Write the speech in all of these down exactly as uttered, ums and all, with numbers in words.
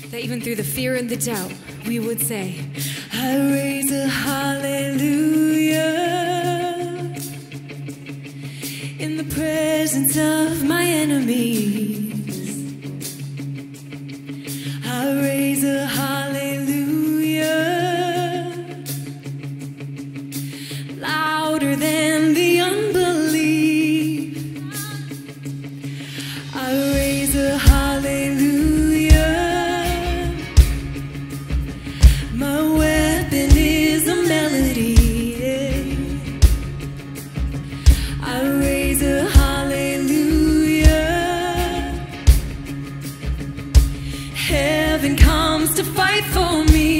that even through the fear and the doubt, we would say, I raise a hallelujah in the presence of my enemies. I raise a hallelujah louder than the unbelief. I raise a hallelujah. My weapon is a melody. I raise a hallelujah. Heaven comes to fight for me.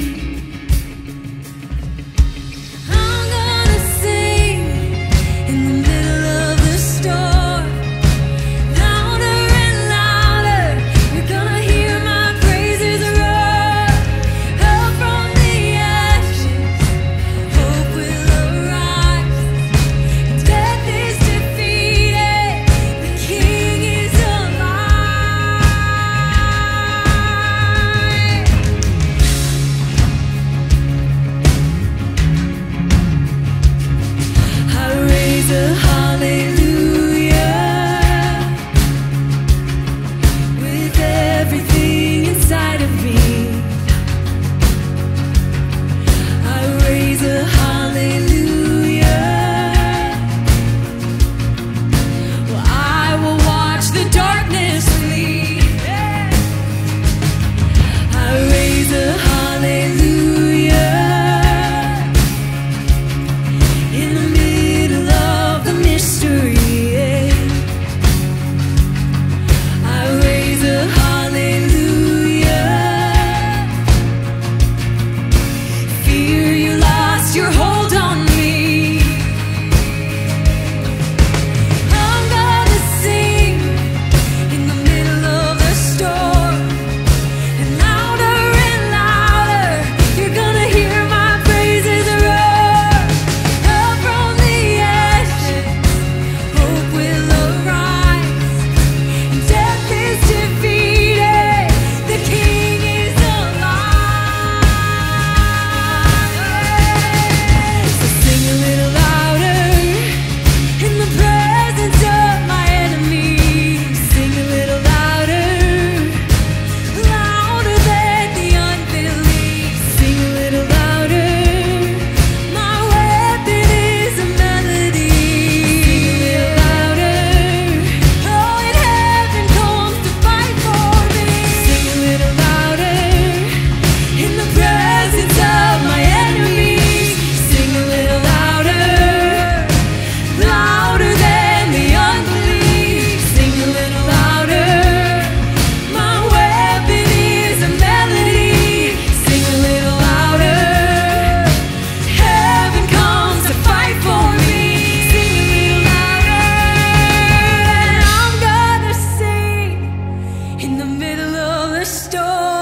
I'm gonna sing in the middle of the storm, louder and louder. You're gonna hear my praises roar. Up from the ashes, hope will arise. Death is defeated, the King is alive. I raise a hallelujah with everything inside of me. I raise a hallelujah. Well, I will watch the darkness flee. I raise a hallelujah in the middle of the mystery. I raise a hallelujah. Fear, you lost your hold on me. I'm gonna sing in the middle of the storm, and louder and louder, you're gonna hear my praises roar. Up from the ashes, hope will arise. Death is defeated, the King is alive. So sing a little louder in the presence of my enemies. Sing a little louder, louder than the unbelief. Sing a little louder, my weapon is a melody. Sing a little louder, oh, and heaven comes to fight for me. Sing a little louder in the presence of my enemies. Sing a little louder, louder than the unbelief. Sing a little louder, my weapon is a melody. Sing a little louder, heaven comes to fight for me. Sing a little louder, and I'm gonna sing in the middle of the storm.